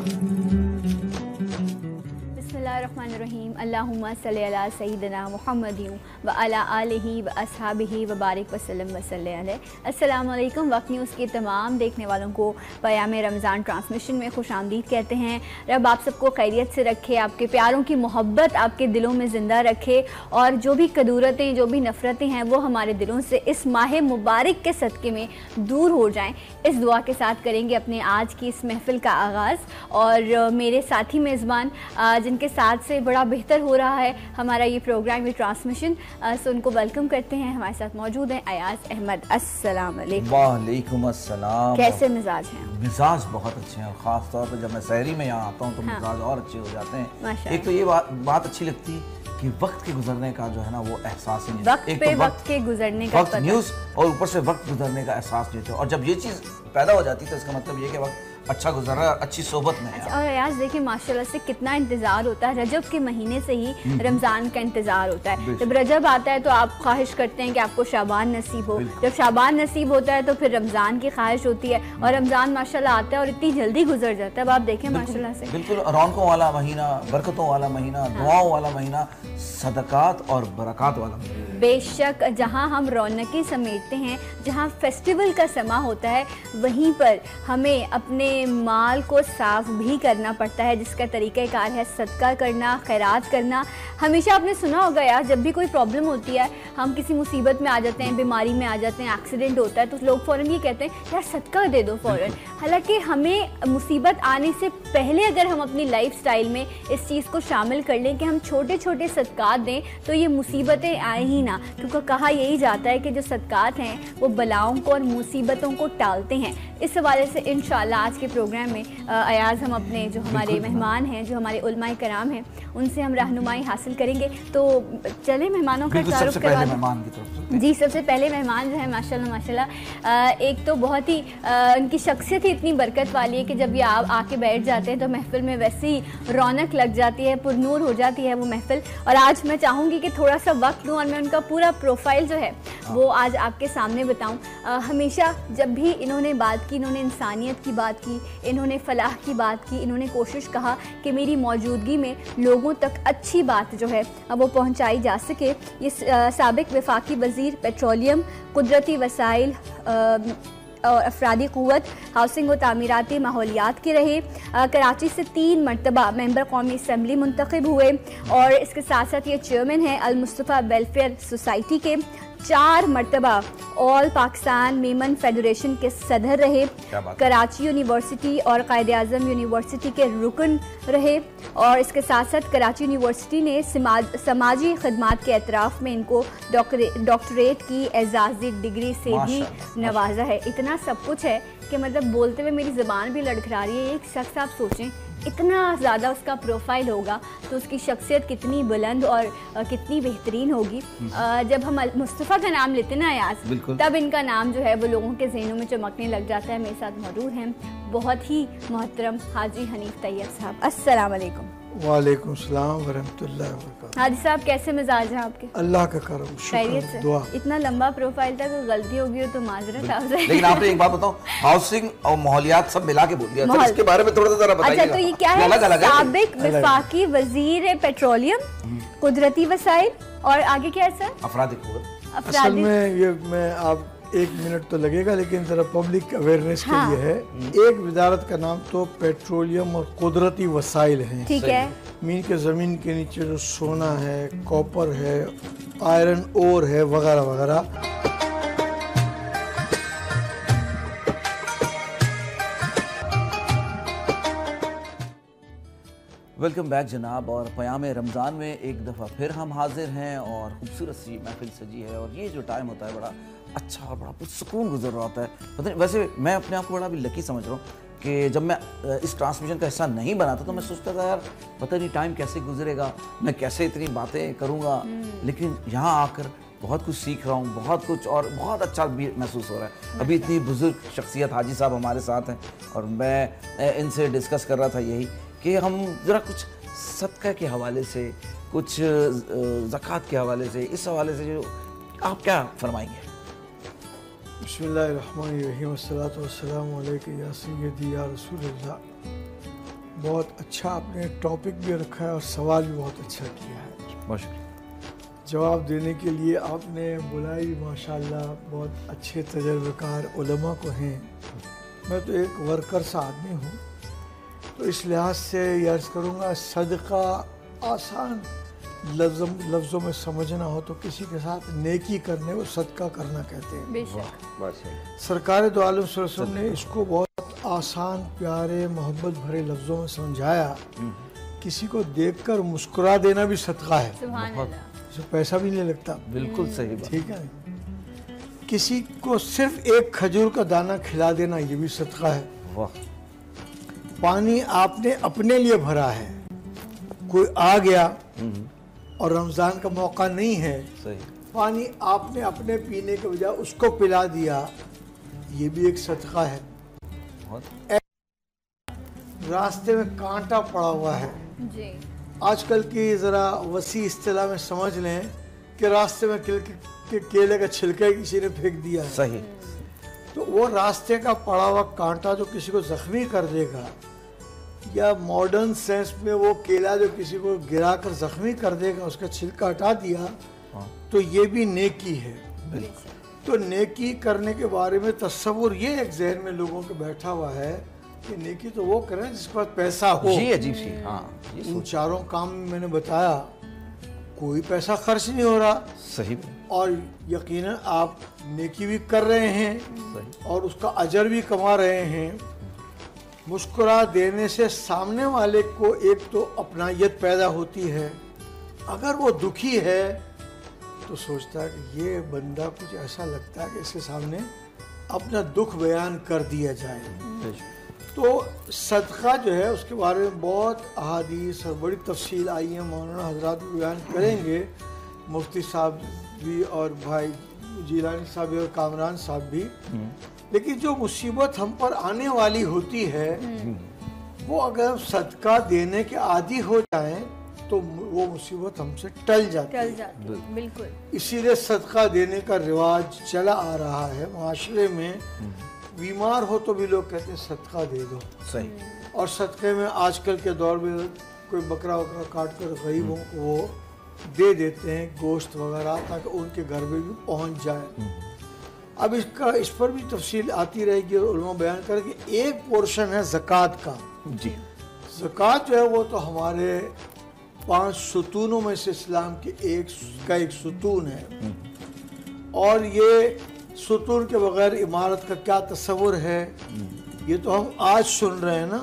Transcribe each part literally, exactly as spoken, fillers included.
बिस्मिल्लाहिर्रहमानिर्रहीम अल्लाहुम्मा सल्ली अला सय्यिदिना मुहम्मदिन व अला आलिहि व अस्हाबिहि व बारिक वसल्लम वसल्लम अलैहि। अस्सलामु अलैकुम। वक्त न्यूज़ के तमाम देखने वालों को पयामे रमज़ान ट्रांसमिशन में खुशामदीद कहते हैं। रब आप सबको खैरियत से रखे, आपके प्यारों की मोहब्बत आपके दिलों में ज़िंदा रखे और जो भी कदूरतें जो भी नफ़रतें हैं वो हमारे दिलों से इस माह मुबारक के सदक़े में दूर हो जाएँ। इस दुआ के साथ करेंगे अपने आज की इस महफ़िल का आगाज़। और मेरे साथी मेज़बान जिनके साथ से बड़ा बेहतर हो रहा है हमारा ये प्रोग्राम, ये ट्रांसमिशन, सो उनको वेलकम करते हैं। हमारे साथ मौजूद हैं अयाज अहमद। अस्सलाम वालेकुम। वालेकुम अस्सलाम। कैसे मिजाज हैं? मिजाज बहुत अच्छे हैं और ख़ास तौर पर जब मैं सहरी में यहाँ आता हूँ तो हाँ। मिजाज और अच्छे हो जाते हैं। माशाअल्लाह। एक तो ये बात बात अच्छी लगती है कि वक्त के गुजरने का जो है ना वो एहसास ही नहीं, वक्त एक पे तो वक्त के गुजरने का वक्त न्यूज़ और ऊपर से वक्त गुजरने का एहसास नहीं होता। और जब ये चीज़ पैदा हो जाती है तो इसका मतलब ये कि वक्त अच्छा गुजर रहा है, अच्छी सोबत में है। अच्छा, और यार देखिए माशाल्लाह से कितना इंतज़ार होता है। रजब के महीने से ही रमज़ान का इंतज़ार होता है। जब रजब आता है तो आप ख्वाहिश करते हैं कि आपको शाबान नसीब हो, जब शाबान नसीब होता है तो फिर रमज़ान की ख्वाहिश होती है और रमज़ान माशाल्लाह आता है और इतनी जल्दी गुजर जाता है। अब आप देखें माशाल्लाह से बिल्कुल रौनकों वाला महीना, बरकतों वाला महीना, दुआओं वाला महीना, सदकात और बरक़ात वाला महीना। बेशक जहाँ हम रौनकें समेटते हैं, जहाँ फेस्टिवल का समा होता है, वहीं पर हमें अपने माल को साफ भी करना पड़ता है, जिसका तरीक़ाकार है सदका करना, खैरात करना। हमेशा आपने सुना होगा यार, जब भी कोई प्रॉब्लम होती है, हम किसी मुसीबत में आ जाते हैं, बीमारी में आ जाते हैं, एक्सीडेंट होता है, तो लोग फ़ौरन ये कहते हैं यार सदका दे दो फ़ौरन। हालांकि हमें मुसीबत आने से पहले अगर हम अपनी लाइफ स्टाइल में इस चीज़ को शामिल कर लें कि हम छोटे छोटे सदकात दें तो ये मुसीबतें आए ही ना, क्योंकि कहा यही जाता है कि जो सदकात हैं वो बलाओं को और मुसीबतों को टालते हैं। इस हवाले से इंशाअल्लाह आज के प्रोग्राम में अयाज हम अपने जो हमारे मेहमान हैं, जो हमारे उलमाए कराम हैं, उनसे हम रहनुमाई हासिल करेंगे। तो चले मेहमानों का तारुफ करवा दें। जी, सबसे पहले मेहमान जो है माशाल्लाह माशाल्लाह एक तो बहुत ही उनकी शख्सियत ही इतनी बरकत वाली है कि जब ये आप आके बैठ जाते हैं तो महफिल में वैसे ही रौनक लग जाती है, पुरनूर हो जाती है वो महफिल। और आज मैं चाहूँगी कि थोड़ा सा वक्त दूँ और मैं उनका पूरा प्रोफाइल जो है वो आज आपके सामने बताऊँ। हमेशा जब भी इन्होंने बात की, इन्होंने इंसानियत की बात की, इन्होंने फलाह की बात की, इन्होंने कोशिश कहा कि मेरी मौजूदगी में लोगों तक अच्छी बात जो है वो पहुंचाई जा सके। ये साबिक वफाकी वज़ीर पेट्रोलियम, कुदरती वसाइल और अफरादी क़ुव्वत, हाउसिंग व तामीराती माहौलियात के रहे। आ, कराची से तीन मरतबा मेंबर कौमी असम्बली मुंतखब हुए और इसके साथ साथ ये चेयरमैन हैं अल मुस्तफ़ा वेलफेयर सोसाइटी के। चार मरतबा ऑल पाकिस्तान मेमन फेडरेशन के सदर रहे। कराची यूनिवर्सिटी और कायदे आज़म यूनिवर्सिटी के रुकन रहे और इसके साथ साथ कराची यूनिवर्सिटी ने समाज समाजी खदमात के एतराफ़ में इनको डॉक्टरेट की एजाज़ी डिग्री से भी नवाजा है। इतना सब कुछ है कि मतलब बोलते हुए मेरी ज़बान भी लड़खड़ा रही है। एक शख्स आप सोचें इतना ज़्यादा उसका प्रोफाइल होगा तो उसकी शख्सियत कितनी बुलंद और कितनी बेहतरीन होगी। जब हम मुस्तफ़ा का नाम लेते ना याद, तब इनका नाम जो है वो लोगों के ज़हनों में चमकने लग जाता है। मेरे साथ मौजूद हैं बहुत ही मोहतरम हाजी हनीफ तैयब साहब। अस्सलाम वालेकुम। वालेकुम सलाम व रहमतुल्लाहि व बरकातहू। हाजी साहब कैसे मिजाज हैं आपके? अल्लाह का करम, खैरियत से। दुआ। इतना लंबा प्रोफाइल था, कोई गलती होगी हो तो माजरत आपसे। लेकिन आपने एक बात बताओ, हाउसिंग और माहौलियात सब मिला के बोल दिया, तो इसके बारे में थोड़ा सा जरा बताइए। अच्छा, तो ये क्या है? साबिक वफाकी वजीर पेट्रोलियम, कुदरती वसाइल और आगे क्या है सर? अफरादी क़ुव्वत। असल में ये मैं आप एक मिनट तो लगेगा लेकिन जरा पब्लिक अवेयरनेस हाँ। के लिए है। एक वजारत का नाम तो पेट्रोलियम और कुदरती वसाइल है, ठीक है। मीन के ज़मीन के नीचे जो सोना है, कॉपर है, आयरन ओर है, वगैरह वगैरह। वेलकम बैक जनाब। और पयामे रमज़ान में एक दफ़ा फिर हम हाजिर हैं और खूबसूरत सी महफिल सजी है और ये जो टाइम होता है बड़ा अच्छा और बड़ा सुकून गुजर रहा होता है। पता नहीं, वैसे मैं अपने आप को बड़ा भी लकी समझ रहा हूँ कि जब मैं इस ट्रांसमिशन का हिस्सा नहीं बना था तो मैं सोचता था यार पता नहीं टाइम कैसे गुजरेगा, मैं कैसे इतनी बातें करूँगा, लेकिन यहाँ आकर बहुत कुछ सीख रहा हूँ, बहुत कुछ और बहुत अच्छा भी महसूस हो रहा है। अभी इतनी बुजुर्ग शख्सियत हाजी साहब हमारे साथ हैं और मैं इनसे डिस्कस कर रहा था यही कि हम ज़रा कुछ सदका के हवाले से, कुछ ज़कात के हवाले से, इस हवाले से जो आप क्या फरमाएंगे? बिस्मिल्लाहिर्रहमानिर्रहीम, अस्सलातु वस्सलामु अलैका या सय्यदी या रसूलल्लाह। بہت اچھا آپ نے ٹاپک بھی رکھا ہے اور سوال بھی بہت اچھا کیا ہے. ماشاء جواب دینے کے لیے آپ نے بلائی بھی ماشاءاللہ بہت اچھے تجربہ کار علماء کو ہیں. میں تو ایک ورکر سا آدمی ہوں، تو اس لحاظ سے یہ عرض کروں گا صدقہ آسان لفظ لفظوں میں سمجھنا ہو تو کسی کے ساتھ نیکی کرنے کو صدقہ کرنا کہتے ہیں. بے شک. سرکار دو عالم صلی اللہ علیہ وسلم نے اس کو بہت آسان پیارے محبت بھرے لفظوں میں سمجھایا. کسی کو دیکھ کر مسکرا دینا بھی صدقہ ہے، سبحان اللہ. اس میں پیسہ بھی نہیں لگتا. بالکل صحیح بات. ٹھیک ہے. کسی کو صرف ایک کھجور کا دانہ کھلا دینا یہ بھی صدقہ ہے. واہ. پانی آپ نے اپنے لیے بھرا ہے، کوئی آ گیا اور رمضان کا موقع نہیں ہے، صحیح. پانی آپ نے اپنے پینے کے بجائے اس کو پلا دیا، یہ بھی ایک صدقہ ہے. بہت. راستے میں کانٹا پڑا ہوا ہے، جی. آج کل کی ذرا وسیع اصطلاح میں سمجھ لیں کہ راستے میں کیلے کا چھلکا کسی نے پھینک دیا ہے. صحیح. تو وہ راستے کا پڑا ہوا کانٹا جو کسی کو زخمی کر دے گا، یا ماڈرن سینس میں وہ کیلا جو کسی کو گرا کر زخمی کر دے گا، اس کا چھلکا ہٹا دیا، تو یہ بھی نیکی ہے. تو نیکی کرنے کے بارے میں تصور یہ ایک ذہن میں لوگوں کے بیٹھا ہوا ہے کہ نیکی تو وہ کریں جس کے پاس پیسہ ہو. جی عجیب سی. ہاں ان چاروں کام میں میں نے بتایا کوئی پیسہ خرچ نہیں ہو رہا. صحیح. اور یقیناً آپ نیکی بھی کر رہے ہیں اور اس کا اجر بھی کما رہے ہیں. مسکرا دینے سے سامنے والے کو ایک تو اپنائیت پیدا ہوتی ہے. اگر وہ دکھی ہے تو سوچتا ہے کہ یہ بندہ کچھ ایسا لگتا ہے کہ اس کے سامنے اپنا دکھ بیان کر دیا جائے. تو صدقہ جو ہے اس کے بارے میں بہت احادیث اور بڑی تفصیل آئی ہیں، مولانا حضرات بھی بیان کریں گے، مفتی صاحب بھی اور بھائی جیلانی صاحب بھی اور کامران صاحب بھی. لیکن جو مصیبت ہم پر آنے والی ہوتی ہے وہ اگر ہم صدقہ دینے کے عادی ہو جائیں تو وہ مصیبت ہم سے ٹل جاتی ہے. بالکل. اسی لیے صدقہ دینے کا رواج چلا آ رہا ہے معاشرے میں. بیمار ہو تو بھی لوگ کہتے ہیں صدقہ دے دو. صحیح. اور صدقے میں آج کل کے دور میں کوئی بکرا وکرا کاٹ کر غریبوں کو وہ دے دیتے ہیں گوشت وغیرہ تاکہ ان کے گھر میں بھی پہنچ جائے. اب اس کا اس پر بھی تفصیل آتی رہے گی اور علماء بیان کریں کہ ایک پورشن ہے زکوٰۃ کا. جی. زکوٰۃ جو ہے وہ تو ہمارے پانچ ستونوں میں سے اسلام کے ایک کا ایک ستون ہے. اور یہ ستون کے بغیر عمارت کا کیا تصور ہے یہ تو ہم آج سن رہے ہیں نا.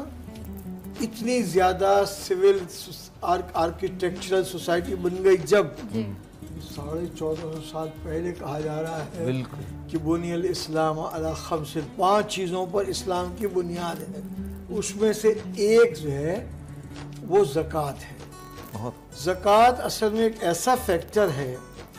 اتنی زیادہ سول آرکیٹیکچرل سوسائٹی بن گئی جب ساڑھے چودہ سو سال پہلے کہا جا رہا ہے کہ بنی الاسلام علی خمس، پانچ چیزوں پر اسلام کی بنیاد ہے. اس میں سے ایک جو ہے وہ زکوٰۃ ہے. زکوٰۃ اصل میں ایک ایسا فیکٹر ہے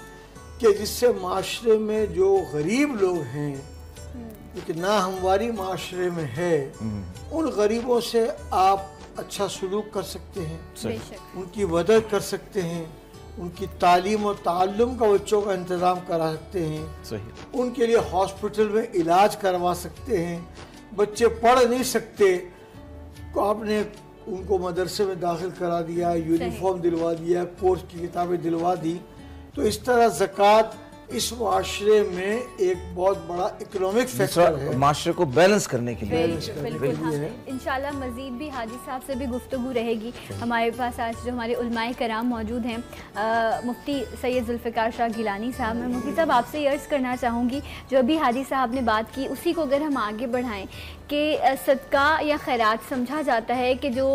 کہ جس سے معاشرے میں جو غریب لوگ ہیں لیکن ناہمواری معاشرے میں ہے ان غریبوں سے آپ اچھا سلوک کر سکتے ہیں، ان کی مدد کر سکتے ہیں، ان کی تعلیم و تعلم کا بچوں کا انتظام کرا سکتے ہیں، ان کے لیے ہاسپٹل میں علاج کروا سکتے ہیں. بچے پڑھ نہیں سکتے تو آپ نے ان کو مدرسے میں داخل کرا دیا، یونیفارم دلوا دیا، کورس کی کتابیں دلوا دی. تو اس طرح زکوٰۃ اس معاشرے میں ایک بہت بڑا اکنامک فیکٹر ہے، معاشرے کو بیلنس کرنے کے لیے. بالکل. انشاءاللہ مزید بھی حاجی صاحب سے بھی گفتگو رہے گی. ہمارے پاس آج جو ہمارے علماء کرام موجود ہیں، مفتی سید ذوالفقار شاہ گیلانی صاحب. میں مفتی صاحب آپ سے یہ عرض کرنا چاہوں گی جو ابھی حاجی صاحب نے بات کی اسی کو اگر ہم آگے بڑھائیں کہ صدقہ یا خیرات سمجھا جاتا ہے کہ جو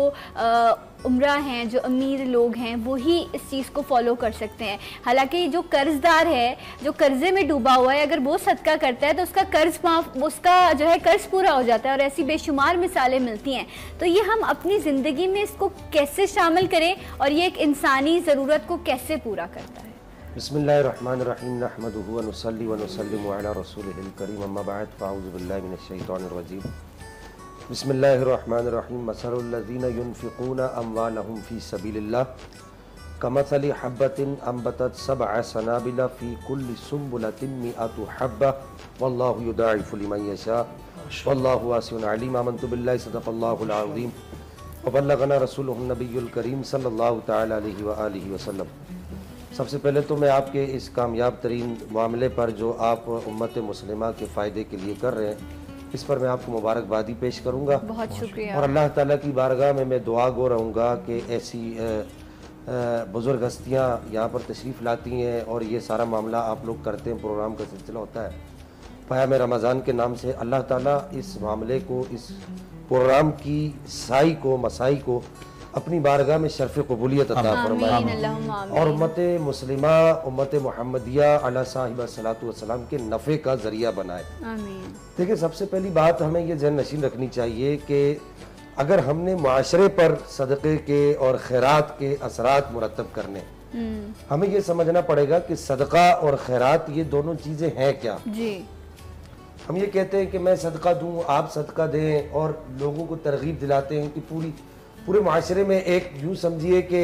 عمرہ ہیں، جو امیر لوگ ہیں وہی اس چیز کو فالو کر سکتے ہیں. حالانکہ جو قرض دار ہے، جو قرضے میں ڈوبا ہوا ہے، اگر وہ صدقہ کرتا ہے تو اس کا قرض معاف، اس کا جو ہے قرض پورا ہو جاتا ہے. اور ایسی بے شمار مثالیں ملتی ہیں. تو یہ ہم اپنی زندگی میں اس کو کیسے شامل کریں اور یہ ایک انسانی ضرورت کو کیسے پورا کرتا ہے؟ بسم اللہ الرحمن الرحیم، نحمدہ ونصلی ونسلم علی رسولہ الکریم، اما بعد فاعوذ باللہ من الشیطان الرجیم. بسم اللہ الرحمن الرحیم. مثل الذین ينفقون اموالهم فی سبیل اللہ کمثل حبۃ انبتت سبع سنابل فی کل سنبلۃ مئۃ حبۃ واللہ یضاعف لمن یشاء واللہ واسع علیم. آمنت باللہ صدق اللہ العظیم वबल्लगना रसूलुहुन नबियुल करीम सल्लल्लाहु तआला अलैहि व आलिहि वसल्लम। सबसे पहले तो मैं आपके इस कामयाब तरीन मामले पर जो आप उम्मत मुस्लिमा के फ़ायदे के लिए कर रहे हैं, इस पर मैं आपको मुबारकबादी पेश करूँगा। बहुत शुक्रिया। और अल्लाह ताला की बारगाह में मैं दुआ गो रहूँगा कि ऐसी बुज़ुर्ग हस्तियाँ यहाँ पर तशरीफ़ लाती हैं और ये सारा मामला आप लोग करते हैं, प्रोग्राम का सिलसिला होता है पयाम-ए-रमज़ान के नाम से। अल्लाह ताला इस मामले को, इस प्रोग्राम की साई को, मसाई को अपनी बारगाह में शर्फ़ क़बूलियत अता फरमाए और उम्मत मुस्लिमा, उम्मत मुहम्मदिया अला साहिबा सलातु वस्सलाम के नफ़े का ज़रिया बनाए। देखिए, सबसे पहली बात हमें ये ज़हन नशीन रखनी चाहिए कि अगर हमने माशरे पर सदक़े के और खैरात के असरात मुरतब करने, हमें ये समझना पड़ेगा कि सदका और खैरात ये दोनों चीज़ें हैं क्या जी। हम ये कहते हैं कि मैं सदका दूं, आप सदका दें और लोगों को तरगीब दिलाते हैं कि पूरी पूरे माशरे में एक यूँ समझिए कि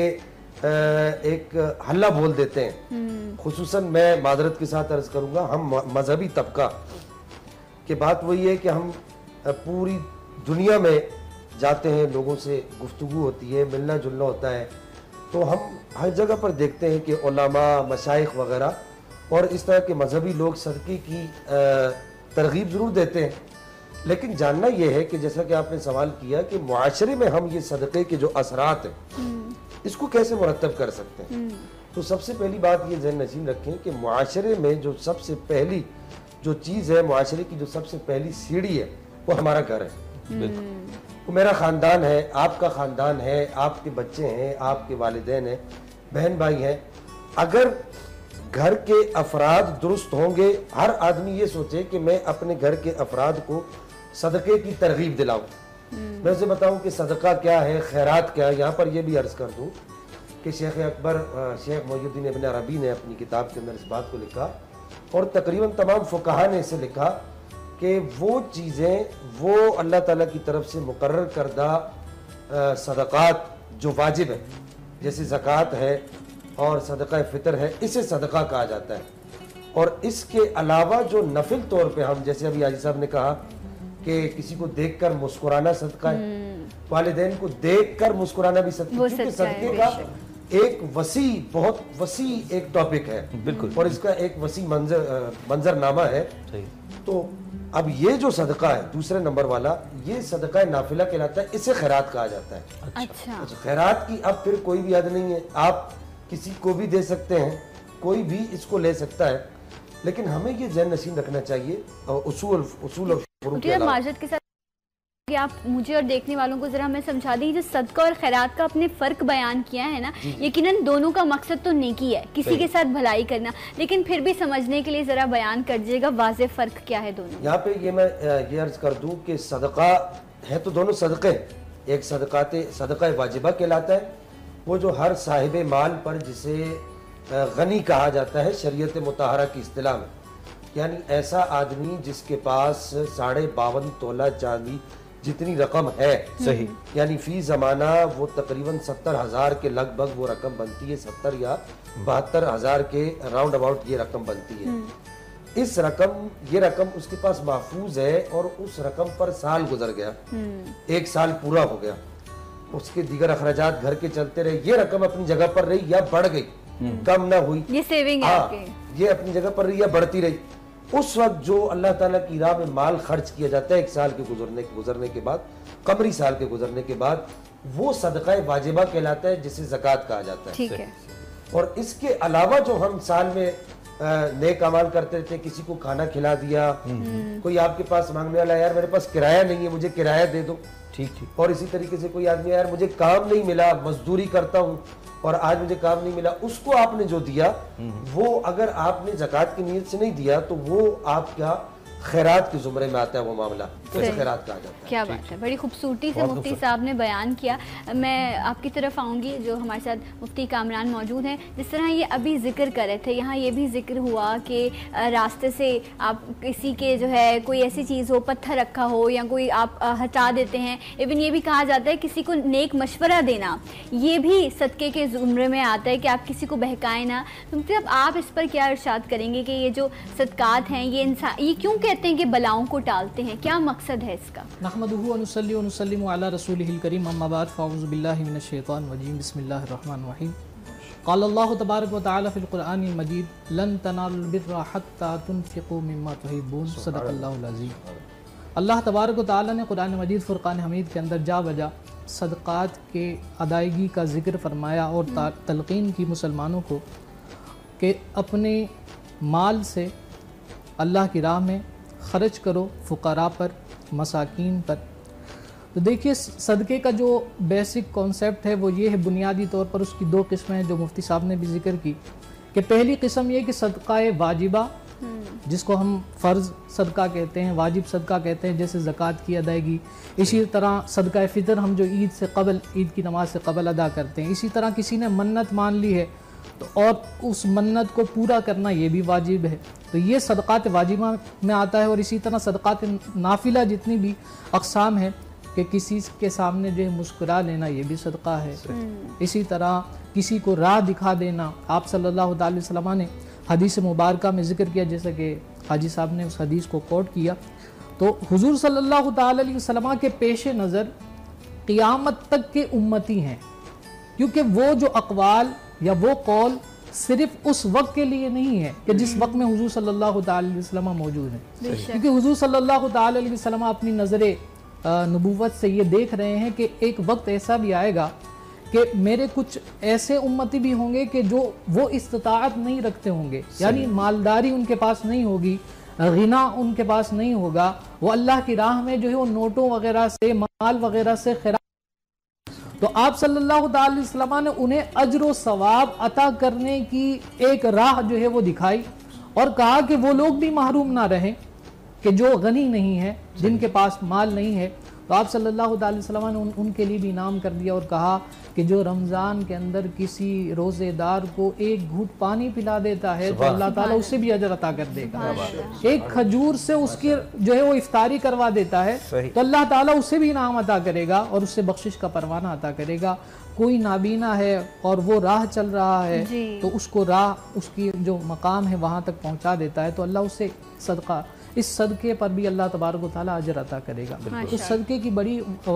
एक हल्ला बोल देते हैं। खुसूसन मैं मादरत के साथ अर्ज़ करूँगा, हम मजहबी तबका की बात वही है कि हम पूरी दुनिया में जाते हैं, लोगों से गुफ्तगू होती है, मिलना जुलना होता है, तो हम हर जगह पर देखते हैं कि उलमा, मशाइख वगैरह और इस तरह के मजहबी लोग सदक़े की तरगीब ज़रूर देते हैं, लेकिन जानना यह है कि जैसा कि आपने सवाल किया कि मुआशरे में हम ये सदक़े के जो असरात हैं इसको कैसे मुरतब कर सकते हैं। तो सबसे पहली बात ये ज़हन नशीन रखें कि मुआशरे में जो सबसे पहली जो चीज़ है, मुआशरे की जो सबसे पहली सीढ़ी है वो हमारा घर है। वो मेरा ख़ानदान है, आपका ख़ानदान है, आपके बच्चे हैं, आपके वालिदैन हैं, बहन भाई हैं। अगर घर के अफराद दुरुस्त होंगे, हर आदमी ये सोचे कि मैं अपने घर के अफराद को सदक़े की तरगीब दिलाऊं। मैं उसे बताऊं कि सदका क्या है, खैरात क्या है। यहाँ पर यह भी अर्ज़ कर दूं कि शेख अकबर, शेख मोहिउद्दीन इब्न अरबी ने अपनी किताब के अंदर इस बात को लिखा और तकरीबन तमाम फुक़हा ने इसे लिखा कि वो चीज़ें, वो अल्लाह ताला की तरफ से मुकर्रर करदा सदक़ात जो वाजिब है, जैसे ज़कात है और सदका फ़ितर है, इसे सदका कहा जाता है। और इसके अलावा जो नफिल तौर पे हम, जैसे अभी हाजी साहब ने कहा कि किसी को देखकर मुस्कुराना सदका है, वालिदैन को देखकर मुस्कुराना भी सदका, क्योंकि सदके का एक वसी, बहुत वसी एक टॉपिक है बिल्कुल, और इसका एक वसी मंजर मंजरनामा है। तो अब ये जो सदका है दूसरे नंबर वाला, ये सदका नाफिला कहलाता है, इसे खैरात कहा जाता है। अच्छा, अच्छा। खैरात की अब फिर कोई भी हद नहीं है, आप किसी को भी दे सकते हैं, कोई भी इसको ले सकता है, लेकिन हमें ये ज़हन नशीन रखना चाहिए और उसूल उसूल और माजद के साथ कि आप मुझे और देखने वालों को जरा हमें समझा दें, जो सदका और खैरात का अपने फ़र्क बयान किया है ना, यकीनन दोनों का मकसद तो नेकी है, किसी के साथ भलाई करना, लेकिन फिर भी समझने के लिए ज़रा बयान कर दीजिएगा वाज़े फ़र्क क्या है दोनों। यहाँ पे ये मैं ये अर्ज़ कर दूँ कि सदका है तो दोनों सदक़े, एक सदक़ाते सदका वाजिबा कहलाता है, वो जो हर साहिब माल पर, जिसे गनी कहा जाता है शरीयत मुताहरा की इस्तिलाह में, यानी ऐसा आदमी जिसके पास साढ़े बावन तोला चांदी जितनी रकम है, सही, यानी फी ज़माना वो तकरीबन सत्तर हज़ार के लगभग वो रकम बनती है, सत्तर या बहत्तर हज़ार के राउंड अबाउट ये रकम बनती है। इस रकम ये रकम उसके पास महफूज है और उस रकम पर साल गुजर गया, एक साल पूरा हो गया, उसके दीगर अखराजात घर के चलते रहे, ये रकम अपनी जगह पर रही या बढ़ गई, कम ना हुई, ये सेविंग है आपके, ये अपनी जगह पर रही या बढ़ती रही। उस वक्त जो अल्लाह ताला की राह में माल खर्च किया जाता है एक साल के गुजरने गुजरने के बाद, कमरी साल के गुजरने के बाद, वो सदका वाजिबा कहलाता है, जिसे ज़कात कहा जाता है। ठीक है। और इसके अलावा जो हम साल में नेक अमाल करते थे, किसी को खाना खिला दिया, कोई आपके पास मांगने वाला, यार मेरे पास किराया नहीं है, मुझे किराया दे दो, ठीक ठीक। और इसी तरीके से कोई आदमी, यार मुझे काम नहीं मिला, मजदूरी करता हूँ और आज मुझे काम नहीं मिला, उसको आपने जो दिया वो अगर आपने ज़कात की नीयत से नहीं दिया तो वो आपका खैरात के ज़ुमरे में आता है, वो मामला उसे खैरात कहा जाता है। क्या बात है, बड़ी खूबसूरती से मुफ्ती साहब ने बयान किया। मैं आपकी तरफ आऊँगी, जो हमारे साथ मुफ्ती कामरान मौजूद हैं। जिस तरह ये अभी जिक्र कर रहे थे, यहाँ ये भी जिक्र हुआ कि रास्ते से आप किसी के जो है कोई ऐसी चीज़ हो, पत्थर रखा हो या कोई आप हटा देते हैं। इवन ये भी कहा जाता है किसी को नेक मशवरा देना, ये भी सदक़े के ज़ुमरे में आता है कि आप किसी को बहकाएं ना। मुफ्ती साहब, आप इस पर क्या इरशाद करेंगे कि ये जो सदक़ात हैं ये इंसान, ये क्यों कहते हैं कि बलाओं को टालते हैं, क्या मकसद मकसद है इसका? नहमदुहु व नुसल्ली व नुसल्लिमु अला रसूलिहिल करीम अम्मा बाद फ़अऊज़ु बिल्लाहि मिनश शैतानिर रजीम बिस्मिल्लाहिर रहमानिर रहीम क़ाल अल्लाहु तबारक व तआला फ़िल क़ुरआनिल मजीद लन तनालुल बिर्रा हत्ता तुनफ़िक़ू मिम्मा तुहिब्बून सदक़ल्लाहुल अज़ीम। अल्लाह तबारक व तआला ने कुरान मजीद फ़ुरक़ान हमीद के अंदर जा बजा सदक़ात के अदायगी का ज़िक्र फरमाया और तलक़ीन की मुसलमानों को कि अपने माल से अल्लाह की राह में ख़र्च करो, फ़ुक़रा पर, मसाकीन पर। तो देखिए सदक़े का जो बेसिक कॉन्सेप्ट है वो ये है, बुनियादी तौर पर उसकी दो किस्में हैं जो मुफ्ती साहब ने भी ज़िक्र की कि पहली किस्म ये कि सदक़ा वाजिबा जिसको हम फ़र्ज़ सदका कहते हैं, वाजिब सदका कहते हैं, जैसे ज़कात की अदायगी। इसी तरह सदका फ़ितर हम जो ईद से कबल, ईद की नमाज से कबल अदा करते हैं। इसी तरह किसी ने मन्नत मान ली है तो और उस मन्नत को पूरा करना ये भी वाजिब है, तो ये सदक़ात वाजिबा में आता है। और इसी तरह सदक़ात नाफिला जितनी भी अक़साम है कि किसी के सामने जो है मुस्कुरा लेना ये भी सदक़ा है। इसी तरह किसी को राह दिखा देना, आप सल्लल्लाहु अलैहि वसल्लम ने हदीस मुबारका में ज़िक्र किया, जैसे कि हाजी साहब ने उस हदीस को कोट किया, तो हुज़ूर सल्लल्लाहु अलैहि वसल्लम के पेश नज़र क़ियामत तक के उम्मती हैं, क्योंकि वो जो अक़वाल या वो कौल सिर्फ उस वक्त के लिए नहीं है कि जिस वक्त में हुज़ूर सल्लल्लाहु अलैहि वसल्लम मौजूद हैं, क्योंकि हुज़ूर सल्लल्लाहु अलैहि वसल्लम अपनी नज़रे नबूवत से ये देख रहे हैं कि एक वक्त ऐसा भी आएगा कि मेरे कुछ ऐसे उम्मती भी होंगे कि जो वो इस्तिताअत नहीं रखते होंगे, यानी मालदारी उनके पास नहीं होगी, गिना उनके पास नहीं होगा, वो अल्लाह की राह में जो है वो नोटों वगैरह से, माल वगैरह से खैरात। तो आप सल्लल्लाहु अलैहि वसल्लम ने उन्हें अज्र व सवाब अता करने की एक राह जो है वो दिखाई और कहा कि वो लोग भी महरूम ना रहें कि जो गनी नहीं है, जिनके पास माल नहीं है। तो आप सल्लल्लाहु अलैहि वसल्लम ने उन, उनके लिए भी इनाम कर दिया और कहा कि जो रमज़ान के अंदर किसी रोज़ेदार को एक घूंट पानी पिला देता है तो अल्लाह ताला उससे भी अजर अता कर देगा। एक खजूर से उसकी जो है वो इफ्तारी करवा देता है तो अल्लाह ताला उससे भी इनाम अता करेगा और उससे बख्शिश का परवाना अता करेगा। कोई नाबीना है और वो राह चल रहा है तो उसको राह, उसकी जो मकाम है वहाँ तक पहुँचा देता है तो अल्लाह उससे सदका, इस सदक़े पर भी अल्लाह तबारक व तआला अजर अता करेगा। इस सदक़े की बड़ी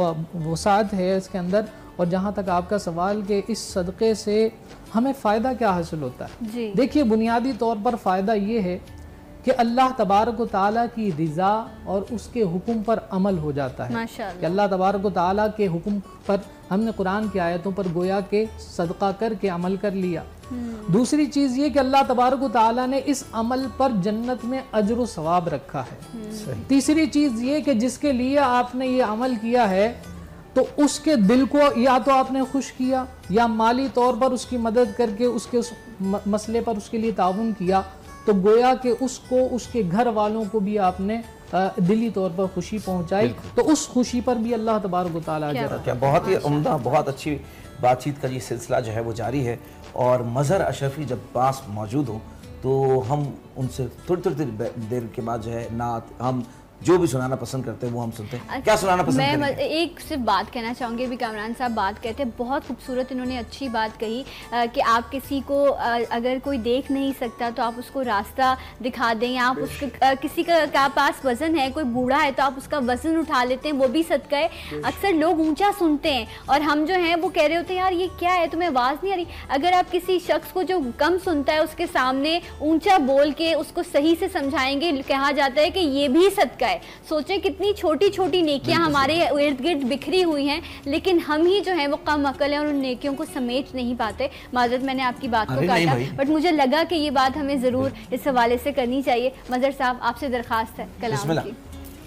वसाअत है इसके अंदर। और जहाँ तक आपका सवाल कि इस सदक़े से हमें फ़ायदा क्या हासिल होता है, देखिए बुनियादी तौर पर फ़ायदा ये है कि अल्लाह तबारक व तआला की रिज़ा और उसके हुक्म पर अमल हो जाता है कि अल्लाह तबारक व तआला के हुक्म पर हमने कुरान की आयतों पर गोया के सदका करके अमल कर लिया। दूसरी चीज़ ये कि अल्लाह तबारक व तआला ने इस अमल पर जन्नत में अज्र व सवाब रखा है। तीसरी चीज़ ये कि जिसके लिए आपने ये अमल किया है तो उसके दिल को या तो आपने खुश किया या माली तौर पर उसकी मदद करके उसके उस मसले पर उसके लिए ताउन किया, तो गोया कि उसको, उसके घर वालों को भी आपने दिली तौर पर खुशी पहुंचाई, तो उस खुशी पर भी अल्लाह तबारक व तआला अजर। क्या बहुत ही उम्दा, बहुत अच्छी बातचीत का ये सिलसिला जो है वो जारी है। और मज़हर अशरफी जब पास मौजूद हो तो हम उनसे थोड़ी थोड़ी देर के बाद जो है नात हम जो भी सुनाना पसंद करते हैं वो हम सुनते हैं। क्या सुनाना पसंद मैं करेंगे? एक सिर्फ बात कहना चाहूँगी, भी कामरान साहब बात कहते हैं, बहुत खूबसूरत इन्होंने अच्छी बात कही आ, कि आप किसी को आ, अगर कोई देख नहीं सकता तो आप उसको रास्ता दिखा दें, या आप उसके आ, किसी का, का पास वज़न है, कोई बूढ़ा है तो आप उसका वज़न उठा लेते हैं, वो भी सदका है। अक्सर लोग ऊँचा सुनते हैं और हम जो हैं वो कह रहे होते हैं यार ये क्या है, तुम्हें आवाज़ नहीं आ रही। अगर आप किसी शख्स को जो कम सुनता है उसके सामने ऊँचा बोल के उसको सही से समझाएंगे, कहा जाता है कि ये भी सदका है। सोचें कितनी छोटी छोटी नेकियां हमारे इर्द गिर्द बिखरी हुई हैं, लेकिन हम ही जो हैं वो कम अकल हैं और उन नेकियों को समेट नहीं पाते। माजरत मैंने आपकी बात को काटा, बट मुझे लगा कि ये बात हमें ज़रूर इस हवाले से करनी चाहिए। मज़हर साहब आपसे दरख्वास्त है कलाम की।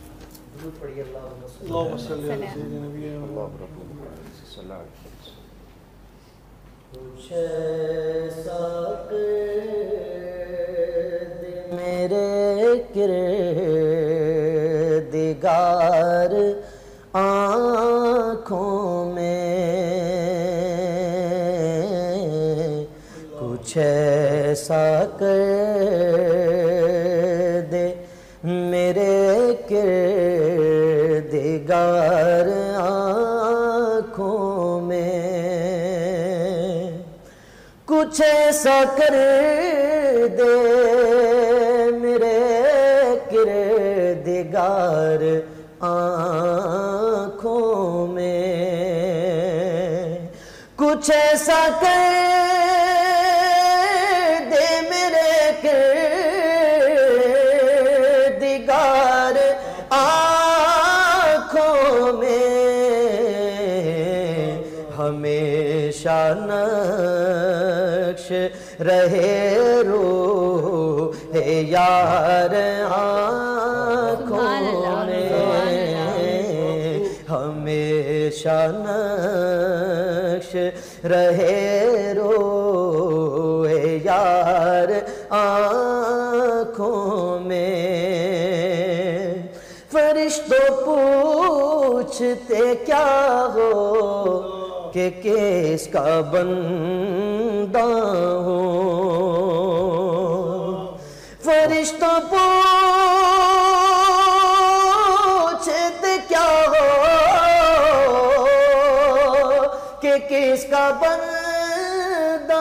मेरे किरदिगार आँखों में कुछ ऐसा कर दे, मेरे किरदिगार आँखों में कुछ ऐसा कर दे, मेरे किरदिगार کچھ ایسا کر دے میرے کردگار آنکھوں میں ہمیشہ نقش رہے روح یار آنکھوں میں ہمیشہ نقش رہے روح یار آنکھوں میں فرشتوں پوچھتے کیا ہو کہ کس کا بندہ ہوں فرشتوں پوچھتے کیا ہو کہ کس کا بندہ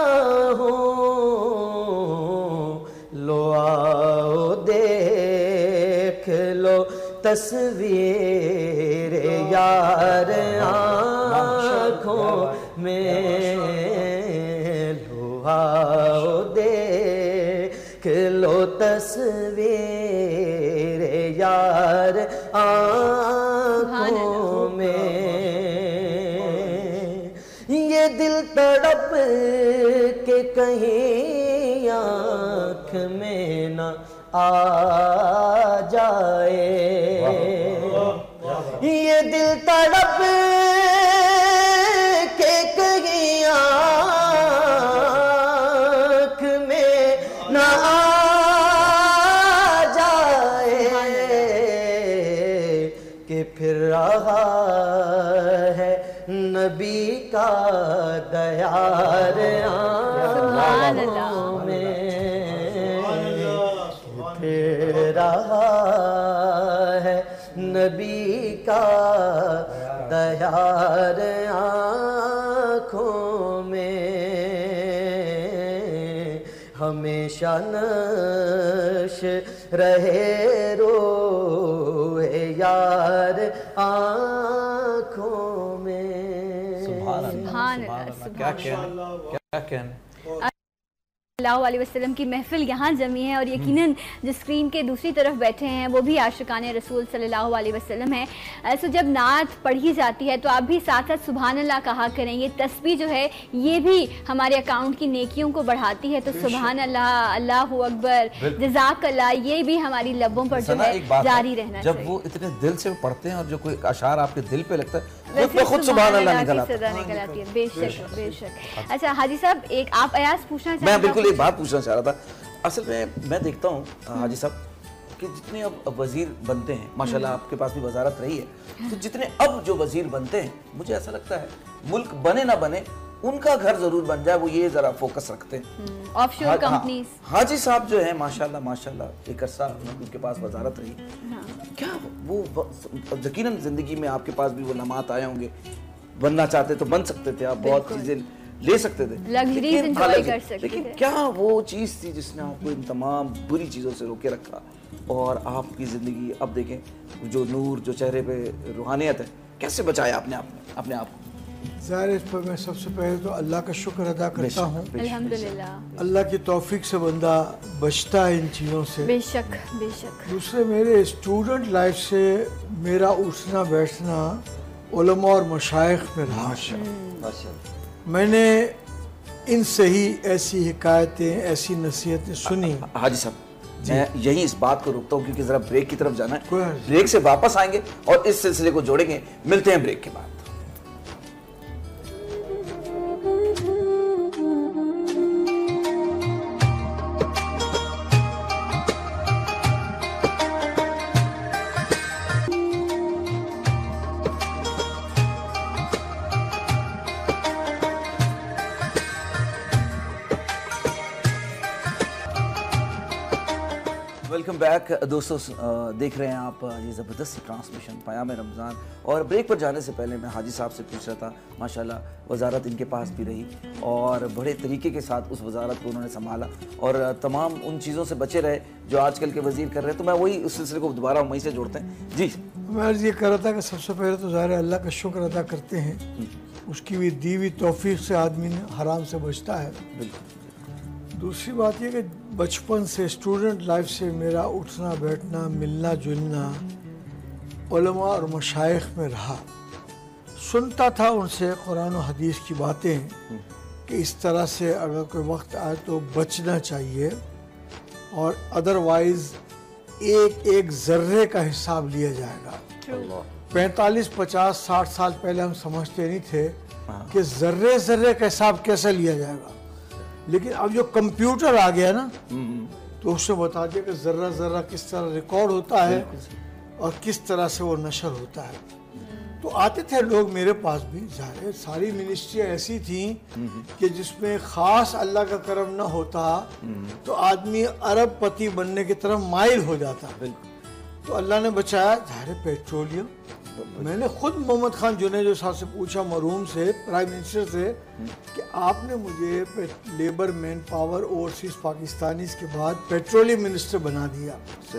ہوں لو آؤ دیکھ لو تصویر یار آنکھوں میں لو آؤ دیکھ لو تصویر یار آنکھوں میں یہ دل تڑپ کے کہیں آنکھ میں نہ آ جائے یہ دل تڑپ کے کہیں آنکھ میں نہ آ جائے کہ پھر رہا ہے نبی کا دیار آنکھوں میں پھر رہا ہے نبی کا دیار آنکھوں میں ہمیشہ نقش رہے روح یار آنکھوں میں سبحان اللہ کیا کہنے کیا کہنے صلی اللہ علیہ وسلم کی محفل یہاں جمی ہے اور یقیناً جو اسکرین کے دوسری طرف بیٹھے ہیں وہ بھی عاشقان رسول صلی اللہ علیہ وسلم ہیں. ایسے جب نعت پڑھی جاتی ہے تو آپ بھی ساتھ ساتھ سبحان اللہ کہا کریں. یہ تسبیح جو ہے یہ بھی ہمارے اکاؤنٹ کی نیکیوں کو بڑھاتی ہے, تو سبحان اللہ, اللہ اکبر, جزاک اللہ, یہ بھی ہماری لبوں پر جو ہے جاری رہنا چاہیے. جب وہ اتنے دل سے پڑھتے ہیں اور جو کوئی اشعار آپ کے دل پہ لگتا ہے خود بخود خود سبحان اللہ نکل آتا ہے. بے شک بے شک. اچھا حاجی صاحب, ایک آپ ایاز پوچھنا چاہتے ہیں؟ میں بالکل ایک بات پوچھنا چاہ رہا تھا. اصل میں میں دیکھتا ہوں حاجی صاحب کہ جتنے اب وزیر بنتے ہیں, ماشاءاللہ آپ کے پاس بھی وزارت رہی ہے, تو جتنے اب جو وزیر بنتے ہیں مجھے ایسا لگتا ہے ملک بنے نہ بنے ان کا گھر ضرور بن جائے, وہ یہ ذرا فوکس رکھتے ہیں. آف شور کمپنیز. حاجی صاحب جو ہیں ماشاءاللہ ماشاءاللہ ایک عرصہ ان کے پاس وزارت رہی, کیا وہ یقیناً زندگی میں آپ کے پاس بھی وہ لمحات آئے ہوں گے, بننا چاہتے تو بن سکتے تھے, آپ بہت چیزیں لے سکتے تھے, لگژریز انجوائے کر سکتے تھے, لیکن کیا وہ چیز تھی جس نے آپ کو ان تمام بری چیزوں سے روکے رکھا اور آپ کی زندگی اب دیکھیں جو نور, جو چہرے پہ روحانیت ہے, کیسے بچایا آپ نے اپنے آپ کو؟ ظاہر اس پر میں سب سے پہلے تو اللہ کا شکر ادا کرتا ہوں. الحمدللہ اللہ کی توفیق سے بندہ بچتا ہے ان چیزوں سے. بے شک بے شک. دوسرے میرے اسٹوڈنٹ لائف سے میرا اٹھنا بیٹھنا علماء اور مشائخ میں رہا. میں نے ان سے ہی ایسی حکایتیں, ایسی نصیحتیں سنی. حاجی صاحب میں یہی اس بات کو روکتا ہوں کیونکہ ذرا بریک کی طرف جانا ہے, بریک سے واپس آئیں گے اور اس سلسلے کو جوڑیں گے. ملتے ہیں بریک کے بعد. वेलकम बैक दोस्तों, देख रहे हैं आप ये ज़बरदस्त ट्रांसमिशन पयाम रमज़ान। और ब्रेक पर जाने से पहले मैं हाजी साहब से पूछ रहा था, माशाल्लाह वजारत इनके पास भी रही और बड़े तरीके के साथ उस वजारत को उन्होंने संभाला और तमाम उन चीज़ों से बचे रहे जो आजकल के वज़ीर कर रहे हैं। तो मैं वही उस सिलसिले को दोबारा वहीं से जोड़ते हैं। जी, मैं ये कह रहा था कि सबसे पहले तो ज़ाहिर है अल्लाह का शुक्र अदा करते हैं, उसकी भी दी हुई तौफीक से आदमी हराम से बचता है। दूसरी बात यह कि बचपन से स्टूडेंट लाइफ से मेरा उठना बैठना मिलना जुलना उलमा और मशाइख में रहा। सुनता था उनसे कुरान और हदीस की बातें कि इस तरह से अगर कोई वक्त आए तो बचना चाहिए और अदरवाइज़ एक एक ज़र्रे का हिसाब लिया जाएगा। पैंतालीस पचास साठ साल पहले हम समझते नहीं थे कि ज़र्रे ज़र्रे का हिसाब कैसे लिया जाएगा, लेकिन अब जो कंप्यूटर आ गया ना तो उससे बता दिया कि ज़र्रा ज़र्रा किस तरह रिकॉर्ड होता है और किस तरह से वो नशर होता है। तो आते थे लोग मेरे पास भी, ज़ाहिर सारी मिनिस्ट्रियाँ ऐसी थीं कि जिसमें ख़ास अल्लाह का करम ना होता तो आदमी अरब पति बनने की तरफ माइल हो जाता। तो अल्लाह ने बचाया, ज़ाहिर पेट्रोलियम। मैंने खुद मोहम्मद खान जुनेजो साहब से पूछा, मरहूम से, प्राइम मिनिस्टर से, कि आपने मुझे labour man power overseas Pakistanis के बाद पेट्रोलियम मिनिस्टर बना दिया,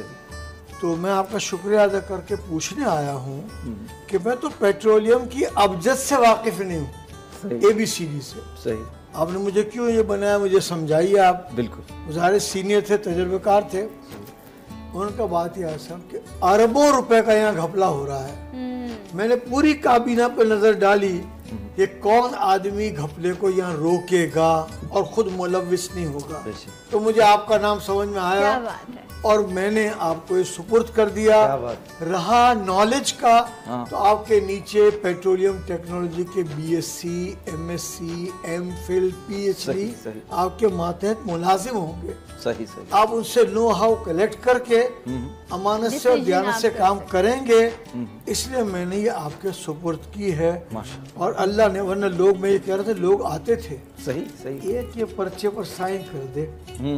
तो मैं आपका शुक्रिया अदा करके पूछने आया हूँ कि मैं तो पेट्रोलियम की अबजद से वाकिफ़ नहीं हूँ, ए बी सी डी से। सही, आपने मुझे क्यों ये बनाया, मुझे समझाइए आप। बिल्कुल, ज़ाहिर सीनियर थे, तजुर्बेकार थे। उनका बात यह है साहब कि अरबों रुपए का यहाँ घपला हो रहा है। मैंने पूरी काबीना पे नजर डाली कि कौन आदमी घपले को यहाँ रोकेगा और खुद मुलव्विस नहीं होगा। तो मुझे आपका नाम समझ में आया और मैंने आपको ये सुपुर्द कर दिया। रहा नॉलेज का, तो आपके नीचे पेट्रोलियम टेक्नोलॉजी के B S C, M S C, M Phil, P H D आपके मातहत मुलाजिम होंगे। सही सही, आप उनसे नो हाउ कलेक्ट करके अमानत से और दयानत से काम करेंगे, इसलिए मैंने ये आपके सुपुर्द की है। और अल्लाह ने, वरना लोग, मैं ये कह रहा था, लोग आते थे, सही सही, एक ये पर्चे पर साइन कर दे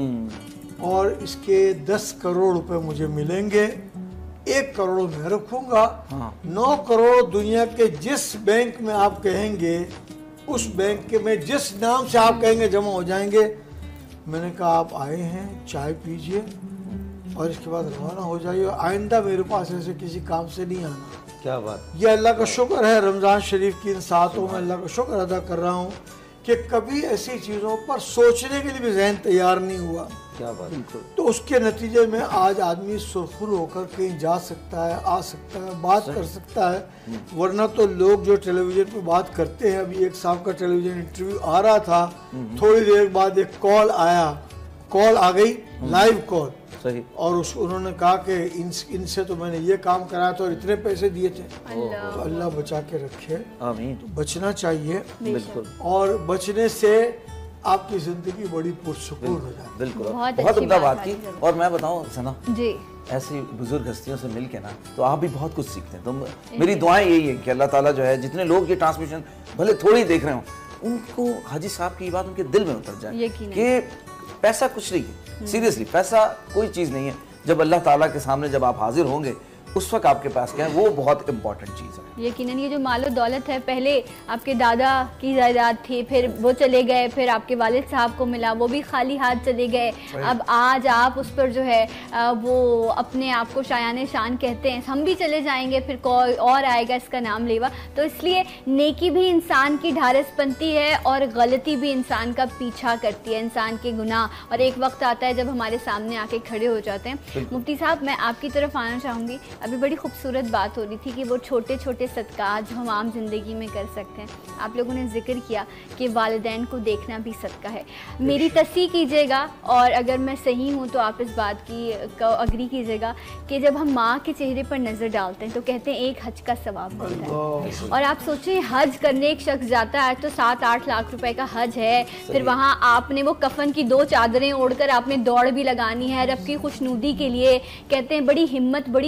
और इसके दस करोड़ रुपए मुझे मिलेंगे, एक करोड़ मैं रखूंगा, हाँ। नौ करोड़ दुनिया के जिस बैंक में आप कहेंगे उस बैंक के में जिस नाम से आप कहेंगे जमा हो जाएंगे। मैंने कहा आप आए हैं, चाय पीजिए और इसके बाद रवाना हो जाइए, आइंदा मेरे पास ऐसे किसी काम से नहीं आना। क्या बात, ये अल्लाह का शुक्र है, रमज़ान शरीफ की इन सातों में अल्लाह का शुक्र अदा कर रहा हूँ कि कभी ऐसी चीज़ों पर सोचने के लिए भी ज़हन तैयार नहीं हुआ। क्या बात, तो उसके नतीजे में आज आदमी सुरखुर होकर कहीं जा सकता है, आ सकता है, बात कर सकता है। वरना तो लोग जो टेलीविज़न पे बात करते हैं, अभी एक साहब का टेलीविज़न इंटरव्यू आ रहा था, थोड़ी देर बाद एक कॉल आया, कॉल आ गई लाइव कॉल, सही, और उस उन्होंने कहा कि इन इनसे तो मैंने ये काम कराया था और इतने पैसे दिए थे। तो अल्लाह बचा के रखे, आमीन। तो बचना चाहिए, बिल्कुल, और बचने से आपकी जिंदगी बड़ी पुरसुकून हो जाए। बिल्कुल, बहुत उम्दा बात की। और मैं बताऊं सना जी, ऐसी बुजुर्ग हस्तियों से मिल के ना तो आप भी बहुत कुछ सीखते हैं। तो मेरी दुआएं यही है कि अल्लाह ताला जो है, जितने लोग ये ट्रांसमिशन भले थोड़ी देख रहे हो, उनको हाजी साहब की बात उनके दिल में उतर जाए कि पैसा कुछ नहीं है, सीरियसली पैसा कोई चीज़ नहीं है। जब अल्लाह ताला के सामने जब आप हाजिर होंगे उस वक्त आपके पास क्या है, वो बहुत इम्पोर्टेंट चीज़ है। यकीनन ये जो मालो दौलत है, पहले आपके दादा की जायदाद थी, फिर वो चले गए, फिर आपके वालिद साहब को मिला, वो भी खाली हाथ चले गए। अब आज आप उस पर जो है वो अपने आप को शायान शान कहते हैं, हम भी चले जाएंगे, फिर कोई और आएगा इसका नाम लेवा। तो इसलिए नेकी भी इंसान की ढारस बनती है और गलती भी इंसान का पीछा करती है, इंसान के गुनाह। और एक वक्त आता है जब हमारे सामने आके खड़े हो जाते हैं। मुफ्ती साहब, मैं आपकी तरफ आना चाहूँगी। अभी बड़ी खूबसूरत बात हो रही थी कि वो छोटे छोटे सदक़ात जो हम आम ज़िंदगी में कर सकते हैं। आप लोगों ने जिक्र किया कि वालिदैन को देखना भी सदका है। मेरी तस्सीह कीजिएगा और अगर मैं सही हूँ तो आप इस बात की अग्री कीजिएगा कि जब हम माँ के चेहरे पर नज़र डालते हैं तो कहते हैं एक हज का सवाब मिलता है। और आप सोचें, हज करने एक शख्स जाता है तो सात आठ लाख रुपए का हज है, फिर वहाँ आपने वो कफन की दो चादरें ओढ़कर आपने दौड़ भी लगानी है रब की खुशनुदी के लिए। कहते हैं बड़ी हिम्मत, बड़ी ताकत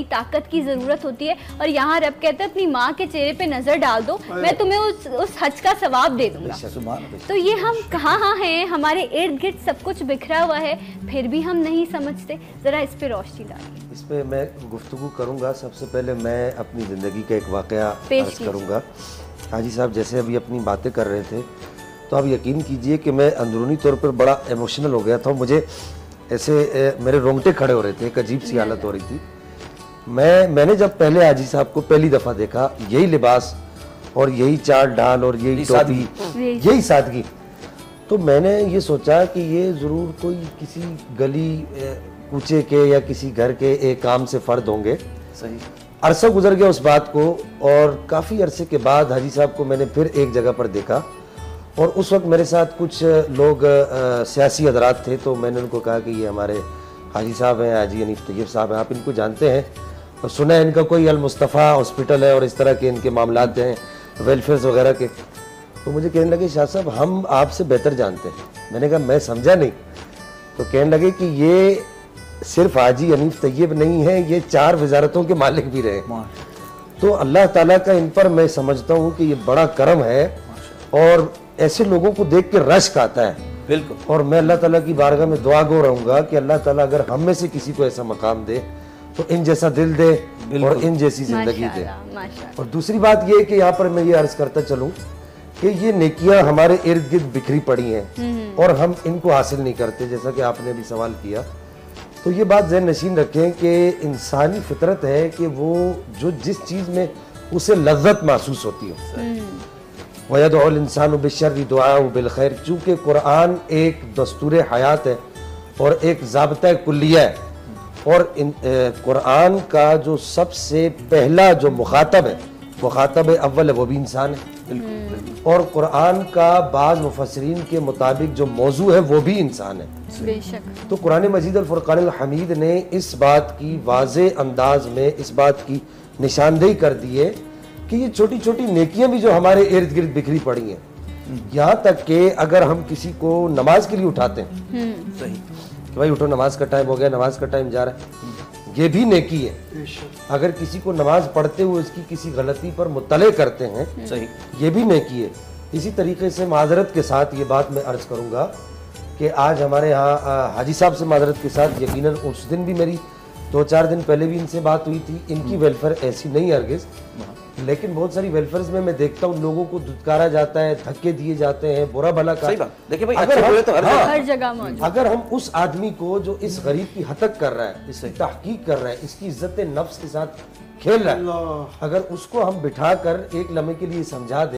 مدد کی ضرورت ہوتی ہے، اور یہاں رب کہتا ہے اپنی ماں کے چہرے پہ نظر ڈال دو، میں تمہیں اس اس حج کا ثواب دے دوں گا۔ تو یہ ہم کہاں ہاں ہیں، ہمارے ارد گرد سب کچھ بکھرا ہوا ہے، پھر بھی ہم نہیں سمجھتے۔ ذرا اس پہ روشنی ڈالیے۔ اس پہ میں گفتگو کروں گا۔ سب سے پہلے میں اپنی زندگی کا ایک واقعہ عرض کروں گا۔ حاجی صاحب جیسے ابھی اپنی باتیں کر رہے تھے تو آپ یقین کیجئے کہ میں اندرونی طور پر بڑا ایموشنل ہو گیا تھا، مجھے ایسے میرے رونگٹے کھڑے ہو رہے تھے، ایک عجیب سی حالت ہو رہی تھی۔ میں میں نے جب پہلے حاجی صاحب کو پہلی دفعہ دیکھا، یہی لباس اور یہی چال ڈال اور یہی ٹوپی، یہی سادگی، تو میں نے یہ سوچا کہ یہ ضرور کوئی کسی گلی کوچے کے یا کسی گھر کے ایک عام سے فرد ہوں گے۔ صحیح عرصہ گزر گیا اس بات کو، اور کافی عرصے کے بعد حاجی صاحب کو میں نے پھر ایک جگہ پر دیکھا، اور اس وقت میرے ساتھ کچھ لوگ سیاسی حضرات تھے، تو میں نے ان کو کہا کہ یہ ہمارے حاجی صاحب ہیں، حاجی حنیف طیب صاحب ہیں، آپ ان کو جانتے ہیں؟ اور سنا ہے ان کا کوئی المصطفیٰ ہاسپٹل ہے اور اس طرح کے ان کے معاملات ہیں ویلفیئرز وغیرہ کے۔ تو مجھے کہنے لگے شاہ صاحب ہم آپ سے بہتر جانتے ہیں۔ میں نے کہا میں سمجھا نہیں۔ تو کہنے لگے کہ یہ صرف حاجی حنیف طیب نہیں ہے، یہ چار وزارتوں کے مالک بھی رہے۔ تو اللہ تعالیٰ کا ان پر میں سمجھتا ہوں کہ یہ بڑا کرم ہے، اور ایسے لوگوں کو دیکھ کے رشک آتا ہے۔ بالکل۔ اور میں اللہ تعالیٰ کی بارگاہ میں دعا گو رہوں گا کہ اللہ تعالیٰ اگر ہم میں سے کسی کو ایسا مقام دے تو ان جیسا دل دے اور ان جیسی زندگی دے۔ اور دوسری بات یہ کہ یہاں پر میں یہ عرض کرتا چلوں کہ یہ نیکیاں ہمارے ارد گرد بکھری پڑی ہیں اور ہم ان کو حاصل نہیں کرتے، جیسا کہ آپ نے بھی سوال کیا۔ تو یہ بات ذہن نشین رکھیں کہ انسانی فطرت ہے کہ وہ جو جس چیز میں اسے لذت محسوس ہوتی ہے، وَيَدْعُ الْإِنسَانُ بِالشَّرِّ دُعَاءَهُ بِالْخَيْرِ، چونکہ قرآن ایک دستور حیات ہے اور ایک ضابطہ کلیہ ہے، اور قرآن کا جو سب سے پہلا جو مخاطب ہے، مخاطب اول ہے، وہ بھی انسان ہے، اور قرآن کا بعض مفسرین کے مطابق جو موضوع ہے وہ بھی انسان ہے۔ بے شک۔ تو قرآن مجید الفرقان الحمید نے اس بات کی واضح انداز میں اس بات کی نشاندہی کر دی ہے کہ یہ چھوٹی چھوٹی نیکیاں بھی جو ہمارے ارد گرد بکھری پڑی ہیں، یہاں تک کہ اگر ہم کسی کو نماز کے لیے اٹھاتے ہیں، صحیح کہ بھائی اٹھو نماز کا ٹائم ہو گیا، نماز کا ٹائم جا رہا ہے، یہ بھی نیکی ہے۔ اگر کسی کو نماز پڑھتے ہوئے اس کی کسی غلطی پر مطلع کرتے ہیں، صحیح، یہ بھی نیکی ہے۔ اسی طریقے سے معذرت کے ساتھ یہ بات میں عرض کروں گا کہ آج ہمارے ہاں حاجی صاحب سے معذرت کے ساتھ، یقیناً اس دن بھی میری دو چار دن پہلے بھی ان سے بات ہوئی تھی، ان کی ویلفیئر ایسی نہیں ہرگز، لیکن بہت ساری ویلفیئرز میں میں دیکھتا ہوں لوگوں کو دھتکارا جاتا ہے، دھکے دیے جاتے ہیں، برا بھلا کا۔ اگر ہم اس آدمی کو جو اس غریب کی ہتک کر رہا ہے، اس کی تحقیق کر رہا ہے، اس کی عزت نفس کے ساتھ کھیل رہا ہے، اگر اس کو ہم بٹھا کر ایک لمحے کے لیے سمجھا دیں